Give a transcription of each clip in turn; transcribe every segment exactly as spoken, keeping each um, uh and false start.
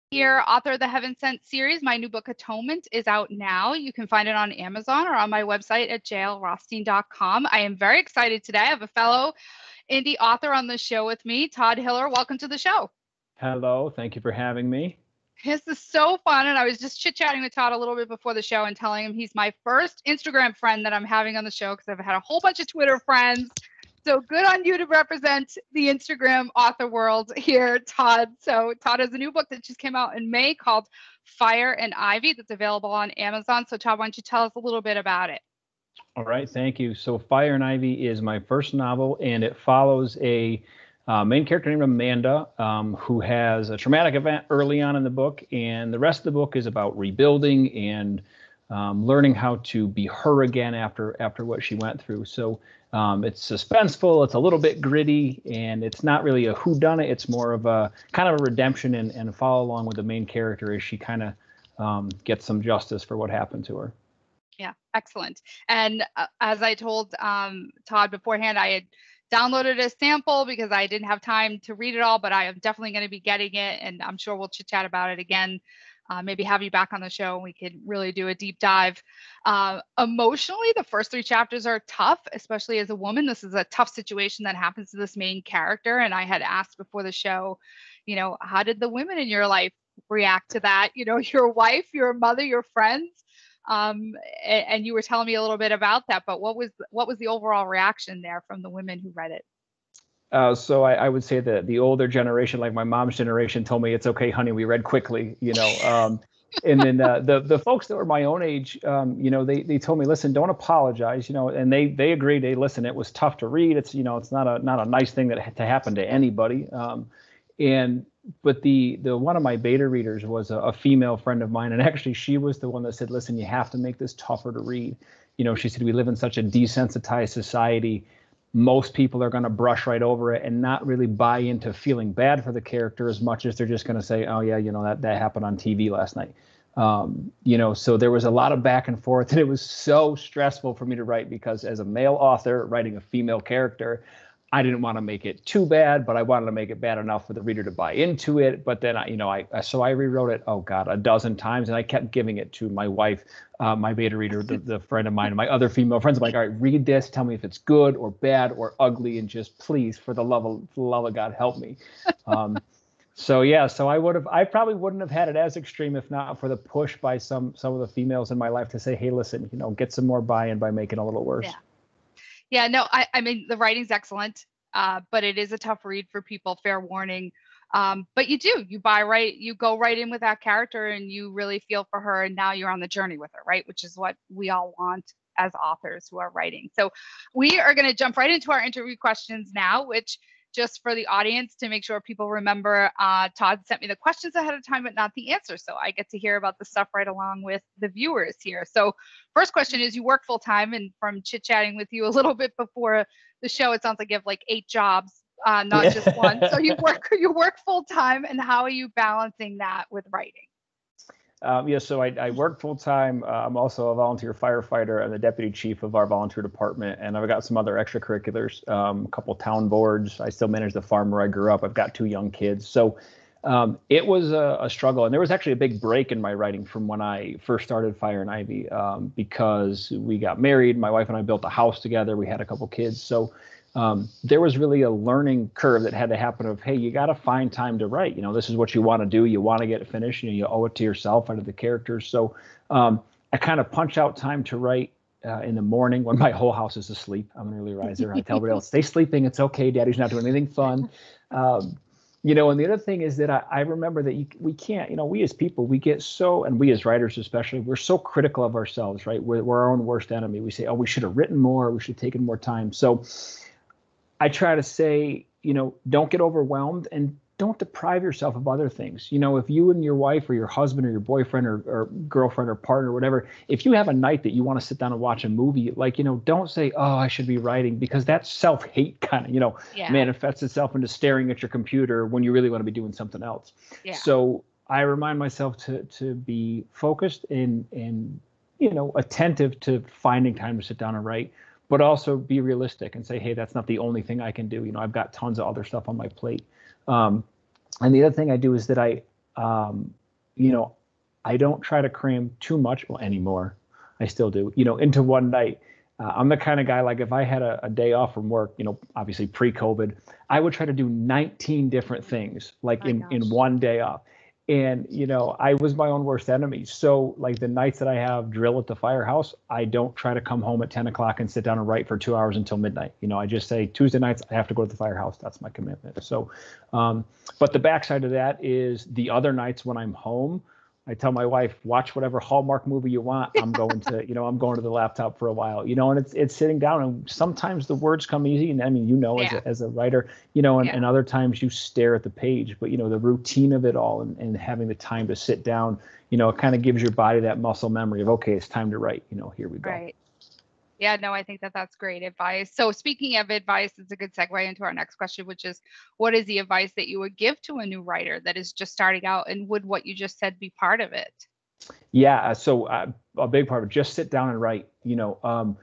Here, author of the Heaven Sent series. My new book, Atonement, is out now. You can find it on Amazon or on my website at j l rothstein dot com. I am very excited today. I have a fellow indie author on the show with me, Todd Hiller. Welcome to the show. Hello, thank you for having me. This is so fun. And I was just chit-chatting with Todd a little bit before the show and telling him he's my first Instagram friend that I'm having on the show because I've had a whole bunch of Twitter friends. So good on you to represent the Instagram author world here, Todd. So Todd has a new book that just came out in May called Fire and Ivy that's available on Amazon. So Todd, why don't you tell us a little bit about it? All right, thank you. So Fire and Ivy is my first novel, and it follows a uh, main character named Amanda, um, who has a traumatic event early on in the book, and the rest of the book is about rebuilding and um, learning how to be her again after after what she went through. So um, it's suspenseful, it's a little bit gritty, and it's not really a whodunit. It's more of a kind of a redemption and, and a follow along with the main character as she kind of um, gets some justice for what happened to her. Yeah, excellent. And uh, as I told um, Todd beforehand, I had downloaded a sample because I didn't have time to read it all, but I am definitely going to be getting it, and I'm sure we'll chit chat about it again. Uh, maybe have you back on the show and we could really do a deep dive. Uh, emotionally, the first three chapters are tough, especially as a woman. This is a tough situation that happens to this main character. And I had asked before the show, you know, how did the women in your life react to that? You know, your wife, your mother, your friends. Um, and, and you were telling me a little bit about that, but what was what was the overall reaction there from the women who read it? Uh, so I, I would say that the older generation, like my mom's generation, told me it's okay, honey, we read quickly, you know. Um, and then uh, the the folks that were my own age, um, you know, they they told me, listen, don't apologize, you know, and they they agreed. They listen, it was tough to read. It's you know, it's not a not a nice thing that to happen to anybody. Um, and but the the one of my beta readers was a, a female friend of mine, and actually she was the one that said, listen, you have to make this tougher to read. You know, she said we live in such a desensitized society. Most people are going to brush right over it and not really buy into feeling bad for the character as much as they're just going to say, oh, yeah, you know, that, that happened on T V last night. Um, you know, so there was a lot of back and forth, and it was so stressful for me to write because as a male author writing a female character, I didn't want to make it too bad, but I wanted to make it bad enough for the reader to buy into it. But then, I, you know, I so I rewrote it, oh, God, a dozen times. And I kept giving it to my wife, uh, my beta reader, the, the friend of mine, and my other female friends. I'm like, all right, read this. Tell me if it's good or bad or ugly. And just please, for the love of, for the love of God, help me. Um, so, yeah, so I would have I probably wouldn't have had it as extreme if not for the push by some some of the females in my life to say, hey, listen, you know, get some more buy-in by making it a little worse. Yeah. Yeah, no, I, I mean, the writing's excellent, uh, but it is a tough read for people, fair warning. Um, but you do, you buy right, you go right in with that character and you really feel for her. And now you're on the journey with her, right? Which is what we all want as authors who are writing. So we are going to jump right into our interview questions now, which just for the audience to make sure people remember, uh, Todd sent me the questions ahead of time, but not the answers. So I get to hear about the stuff right along with the viewers here. So first question is, you work full time, and from chit chatting with you a little bit before the show, it sounds like you have like eight jobs, uh, not yeah. just one. So you work, you work full time, and how are you balancing that with writing? Um, yeah, so I, I work full time. Uh, I'm also a volunteer firefighter and the deputy chief of our volunteer department, and I've got some other extracurriculars, um, a couple town boards. I still manage the farm where I grew up. I've got two young kids, so um, it was a, a struggle. And there was actually a big break in my writing from when I first started Fire and Ivy, um, because we got married. My wife and I built a house together. We had a couple kids, so. Um, there was really a learning curve that had to happen of, hey, you got to find time to write. You know, this is what you want to do. You want to get it finished. You know, you owe it to yourself and to the characters. So um, I kind of punch out time to write uh, in the morning when my whole house is asleep. I'm an early riser. I tell everybody else, stay sleeping. It's okay. Daddy's not doing anything fun. Um, you know, and the other thing is that I, I remember that you, we can't, you know, we as people, we get so, and we as writers especially, we're so critical of ourselves, right? We're, we're our own worst enemy. We say, oh, we should have written more. We should have taken more time. So I try to say, you know, don't get overwhelmed and don't deprive yourself of other things. You know, if you and your wife or your husband or your boyfriend or, or girlfriend or partner or whatever, if you have a night that you want to sit down and watch a movie, like, you know, don't say, oh, I should be writing, because that self-hate kind of, you know, yeah. manifests itself into staring at your computer when you really want to be doing something else. Yeah. So I remind myself to to be focused and, and, you know, attentive to finding time to sit down and write, but also be realistic and say, hey, that's not the only thing I can do. You know, I've got tons of other stuff on my plate. Um, and the other thing I do is that I, um, you know, I don't try to cram too much well, anymore. I still do, you know, into one night. Uh, I'm the kind of guy, like if I had a, a day off from work, you know, obviously pre-COVID, I would try to do nineteen different things like My in, in gosh. one day off. And, you know, I was my own worst enemy. So like the nights that I have drill at the firehouse, I don't try to come home at ten o'clock and sit down and write for two hours until midnight. You know, I just say Tuesday nights, I have to go to the firehouse. That's my commitment. So, um, but the backside of that is the other nights when I'm home, I tell my wife, watch whatever Hallmark movie you want. I'm going to, you know, I'm going to the laptop for a while, you know, and it's it's sitting down, and sometimes the words come easy. And I mean, you know, as Yeah. a, as a writer, you know, and, Yeah. and other times you stare at the page, but, you know, the routine of it all, and, and having the time to sit down, you know, it kind of gives your body that muscle memory of, okay, it's time to write, you know, here we go. Right. Yeah, no, I think that that's great advice. So speaking of advice, it's a good segue into our next question, which is, what is the advice that you would give to a new writer that is just starting out, and would what you just said be part of it? Yeah. uh, So uh, a big part of it, just sit down and write, you know, um,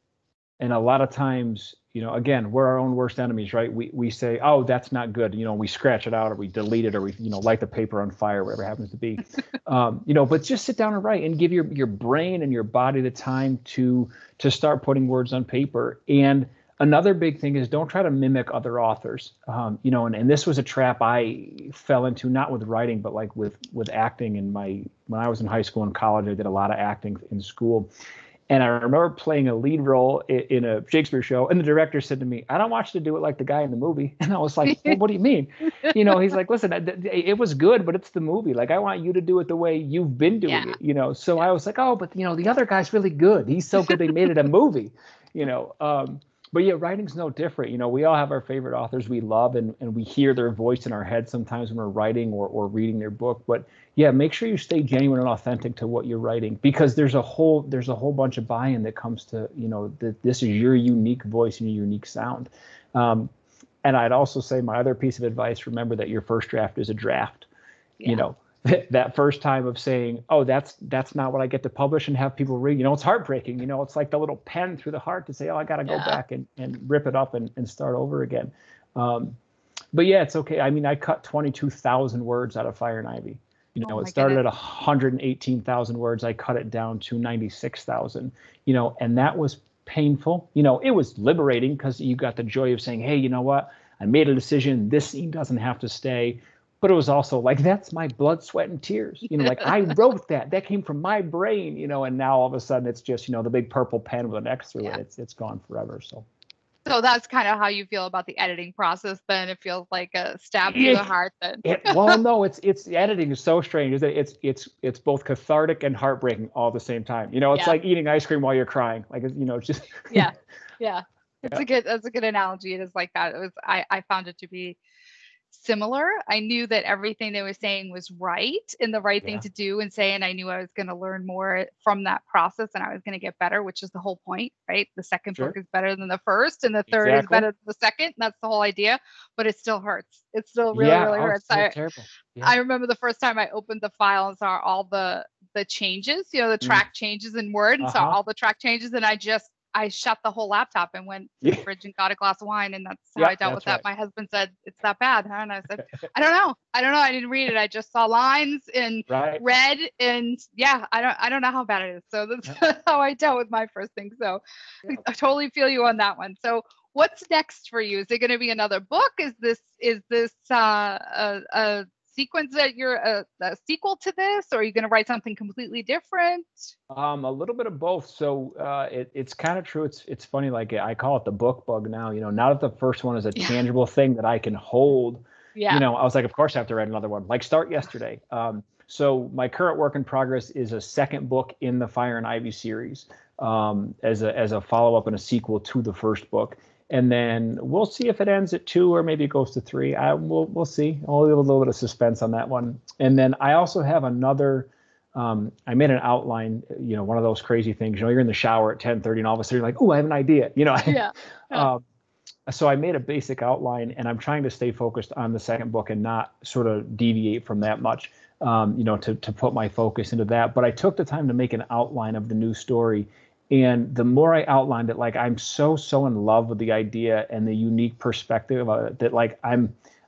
and a lot of times, you know, again, we're our own worst enemies, right? We we say, oh, that's not good. You know, we scratch it out, or we delete it, or we, you know, light the paper on fire, whatever it happens to be. Um, you know, but just sit down and write, and give your your brain and your body the time to to start putting words on paper. And another big thing is, don't try to mimic other authors. Um, you know, and, and this was a trap I fell into, not with writing, but like with with acting. In my when I was in high school and college, I did a lot of acting in school. And I remember playing a lead role in, in a Shakespeare show, and the director said to me, "I don't want you to do it like the guy in the movie." And I was like, "Well, what do you mean?" You know, he's like, "Listen, it was good, but it's the movie. Like, I want you to do it the way you've been doing Yeah. it." You know, so Yeah. I was like, "Oh, but you know, the other guy's really good. He's so good they made it a movie." You know, um, but yeah, writing's no different. You know, we all have our favorite authors we love, and and we hear their voice in our head sometimes when we're writing or or reading their book, but yeah, make sure you stay genuine and authentic to what you're writing, because there's a whole there's a whole bunch of buy-in that comes to, you know, that this is your unique voice and your unique sound. Um, and I'd also say, my other piece of advice: remember that your first draft is a draft. Yeah. You know, that first time of saying, oh, that's that's not what I get to publish and have people read. You know, it's heartbreaking. You know, it's like the little pen through the heart to say, oh, I got to go Yeah. back and and rip it up and and start over again. Um, but yeah, it's okay. I mean, I cut twenty-two thousand words out of Fire and Ivy. You know, Oh it my started goodness. at one hundred eighteen thousand words. I cut it down to ninety-six thousand, you know, and that was painful. You know, it was liberating, because you got the joy of saying, hey, you know what? I made a decision. This scene doesn't have to stay. But it was also like, that's my blood, sweat, and tears. You know, like I wrote that. That came from my brain, you know, and now all of a sudden it's just, you know, the big purple pen with an X through Yeah. it. It's it's gone forever. So. So that's kind of how you feel about the editing process then. It feels like a stab through the heart then. It, well, no, it's it's editing is so strange. Is that it's it's it's both cathartic and heartbreaking all at the same time. You know, it's Yeah. like eating ice cream while you're crying. Like, you know, it's just Yeah. Yeah. It's Yeah. a good that's a good analogy. It is like that. It was I, I found it to be similar. I knew that everything they were saying was right and the right thing Yeah. to do and say, and I knew I was going to learn more from that process and I was going to get better, which is the whole point, right? The second book Sure. is better than the first, and the third is Exactly. better than the second. And that's the whole idea, but it still hurts. It still really, Yeah. really Oh, it's hurts. so I, terrible. Yeah. I remember the first time I opened the file and saw all the the changes, you know, the Mm. track changes in Word, and saw Uh-huh. all the track changes, and I just I shut the whole laptop and went to the Yeah. fridge and got a glass of wine, and that's how Yeah. I dealt with That's that. right. My husband said, "It's that bad, huh?" And I said, "I don't know. I don't know. I didn't read it. I just saw lines and Right. read, and yeah, I don't I don't know how bad it is." So that's Yeah. how I dealt with my first thing. So Yeah. I totally feel you on that one. So what's next for you? Is it going to be another book? Is this is this uh, a, a sequence that you're a, a sequel to this, or are you going to write something completely different? Um, a little bit of both. So uh, it, it's kind of true. It's it's funny. Like, I call it the book bug now. You know, now that the first one is a Yeah. tangible thing that I can hold. Yeah. You know, I was like, of course I have to write another one. Like, start yesterday. Um, so my current work in progress is a second book in the Fire and Ivy series, um, as a as a follow up and a sequel to the first book. And then we'll see if it ends at two or maybe it goes to three. I we'll we'll see. I'll leave a little bit of suspense on that one. And then I also have another. Um, I made an outline. You know, one of those crazy things. You know, you're in the shower at ten thirty, and all of a sudden you're like, "Oh, I have an idea." You know. Yeah. Yeah. um, so I made a basic outline, and I'm trying to stay focused on the second book and not sort of deviate from that much. Um, you know, to to put my focus into that. But I took the time to make an outline of the new story. And the more I outlined it, like, I'm so, so in love with the idea and the unique perspective of it that, like, I'm,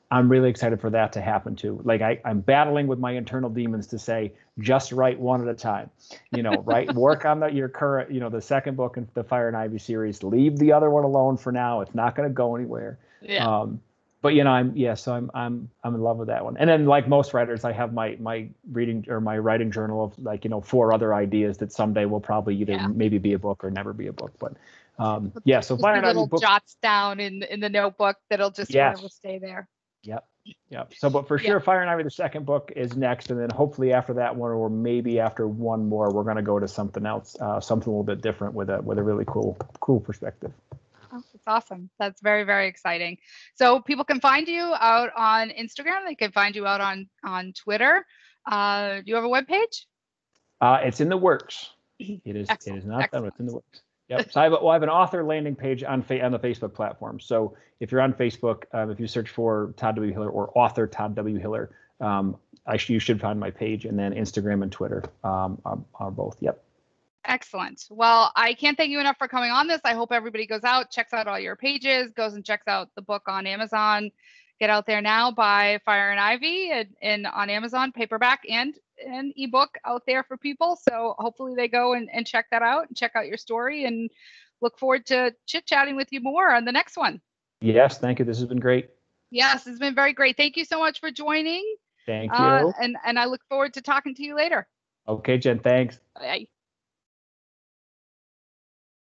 I'm really excited for that to happen too. Like I, I'm battling with my internal demons to say, just write one at a time. You know, right? Work on the your current, you know, the second book in the Fire and Ivy series. Leave the other one alone for now. It's not going to go anywhere. Yeah. Um, but you know, I'm yeah, so I'm I'm I'm in love with that one. And then, like most writers, I have my my reading or my writing journal of like you know four other ideas that someday will probably either Yeah. maybe be a book or never be a book. But um, yeah, so Just Fire be and Ivy little book. jots down in in the notebook that'll just Yes. forever stay there. Yep. Yep. So, but for Yeah. sure, Fire and Ivy, the second book is next. And then hopefully after that one, or maybe after one more, we're going to go to something else, uh, something a little bit different with a, with a really cool, cool perspective. Oh, that's awesome. That's very, very exciting. So people can find you out on Instagram. They can find you out on, on Twitter. Uh, do you have a webpage? Uh, it's in the works. It is, Excellent. it is not Excellent. done. It's in the works. Yep. So I have, well, I have an author landing page on fa- on the Facebook platform. So if you're on Facebook, um, if you search for Todd W. Hiller or author Todd W. Hiller, um, I sh- you should find my page. And then Instagram and Twitter um, are, are both. Yep. Excellent. Well, I can't thank you enough for coming on this. I hope everybody goes out, checks out all your pages, goes and checks out the book on Amazon. Get out there now, buy Fire and Ivy and, and on Amazon, paperback and an ebook out there for people. So hopefully they go and, and check that out and check out your story, and look forward to chit chatting with you more on the next one. Yes. Thank you. This has been great. Yes, it's been very great. Thank you so much for joining. Thank you. Uh, and, and I look forward to talking to you later. Okay, Jen. Thanks. Bye.